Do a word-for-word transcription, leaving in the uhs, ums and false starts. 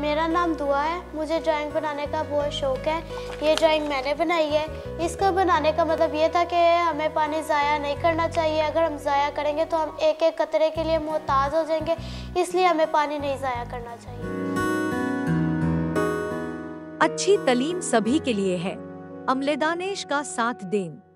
मेरा नाम दुआ है। मुझे ड्राइंग बनाने का बहुत शौक़ है। ये ड्राइंग मैंने बनाई है। इसको बनाने का मतलब ये था कि हमें पानी ज़ाया नहीं करना चाहिए। अगर हम ज़ाया करेंगे तो हम एक एक कतरे के लिए मोहताज हो जाएंगे, इसलिए हमें पानी नहीं ज़ाया करना चाहिए। अच्छी तालीम सभी के लिए है। अमले दानिश का साथ दें।